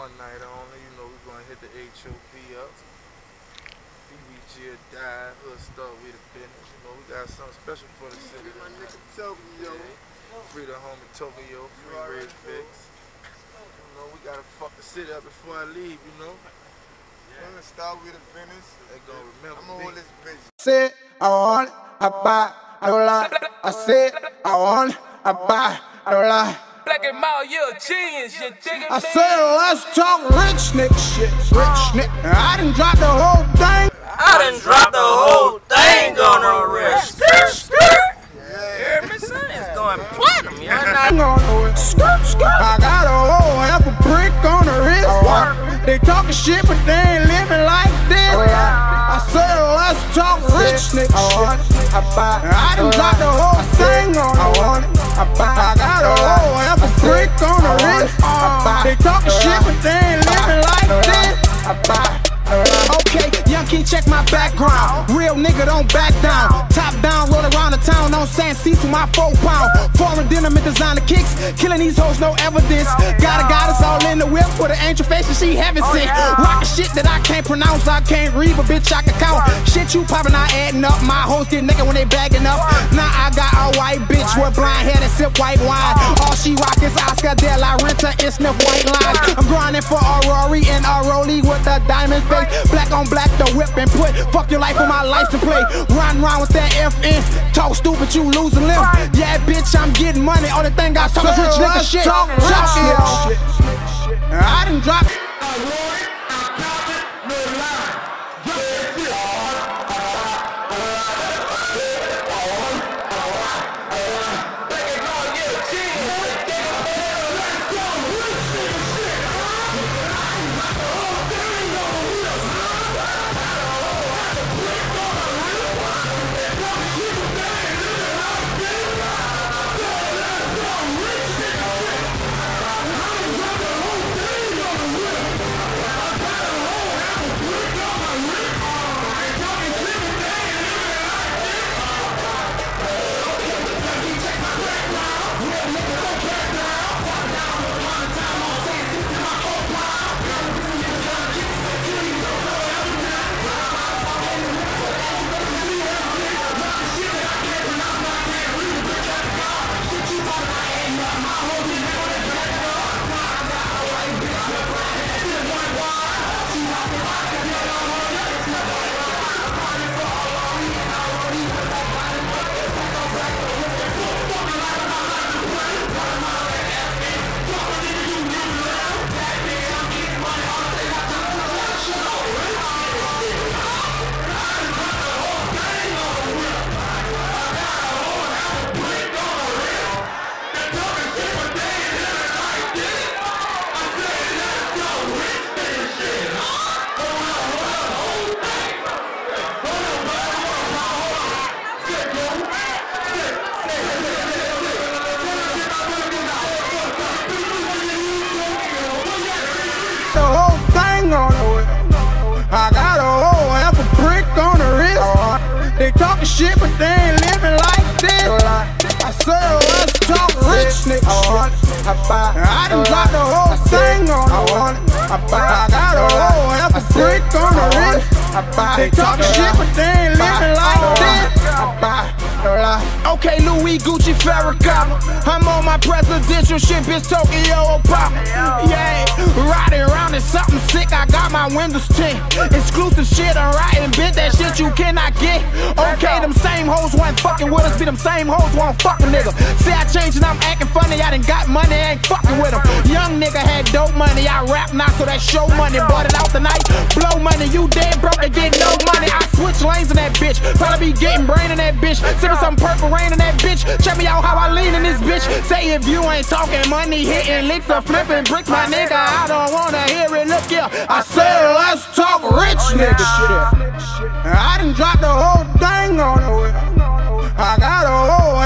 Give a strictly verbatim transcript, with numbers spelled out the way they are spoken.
one night only. You know, we're gonna hit the H O P up. B B G die, hood start with the business. You know, we got something special for the city. My nigga Tokyo. Free the homie Tokyo, free Red Fix. You know, we gotta fuck the city up before I leave, you know. I'm gonna start with the business. They gonna remember I'm gonna hold this bitch. Said I want, I buy, I don't lie. I said I want, I buy, I don't lie. Black and Mild, you a genius, you digging me? I said let's talk rich nigga shit, rich nigga. I done dropped the whole thing. I done dropped the whole thing on the wrist. Skirt, skirt. Yeah. Hear me say? It's going platinum, you're I'm not. gonna know it. Skirt, skirt. I got a whole half a brick on the wrist. They talking shit, but they ain't living like this. I said let's talk rich nigga shit. I buy, I done dropped the whole thing on the one. I buy, I got a whole half a brick on the wrist. They talking shit, but they ain't living like this. I buy. Okay, young kid, check my background. Real nigga, don't back down. Top down, roll around the town on sand seats with my four pound. Foreign denim and designer kicks. Killing these hoes, no evidence. Got a goddess all in the whip with an angel face and she heaven sent. Rockin' shit that I can't pronounce, I can't read, but bitch, I can count. Shit you poppin', not adding up. My hoes get naked when they bagging up. Now I got a white bitch with blind hair and sip white wine. All she rock is Oscar De La Renta and sniff white lines. I'm grinding for a Rory and a Rollie with the diamond face. Black on black, the whip and put. Fuck your life with my license plate. Run round with that F N. Talk stupid, you losing limb. Yeah, bitch, I'm getting money. All the thing I talk is rich nigga shit. Talk shit. I done dropped. The whole thing on the whip. I got a whole half a brick on the wrist. They talking shit, but they ain't living like this. I said let's talk rich nigga shit. I done dropped the whole thing on the one. I got a whole half a brick on the wrist. They talking shit, but they ain't living like this. Okay, Louis, Gucci, Farrakhan. I'm on my presidential shit, bitch, Tokyo Obama. Yeah, riding around in something sick, I got my windows tint. Exclusive shit, I'm riding, bitch, that shit you cannot get. Okay, them same hoes wasn't fucking with us, be them same hoes won't fuck a nigga. See, I changed and I'm acting funny, I done got money, I ain't fucking with them. Young nigga had dope money, I rap now, so that show money. Bought it out the night, blow money, you dead broke, they get no money. I switch lanes in that bitch, probably be getting brain in that bitch. Sippin' some purple rain in that bitch, check me out how I lean in this bitch. Say if you ain't talking money, hitting licks or flipping bricks, my nigga, I don't wanna hear it. Look here, I said let's talk rich nigga shit. I done dropped the whole thing on the whip. I got a whole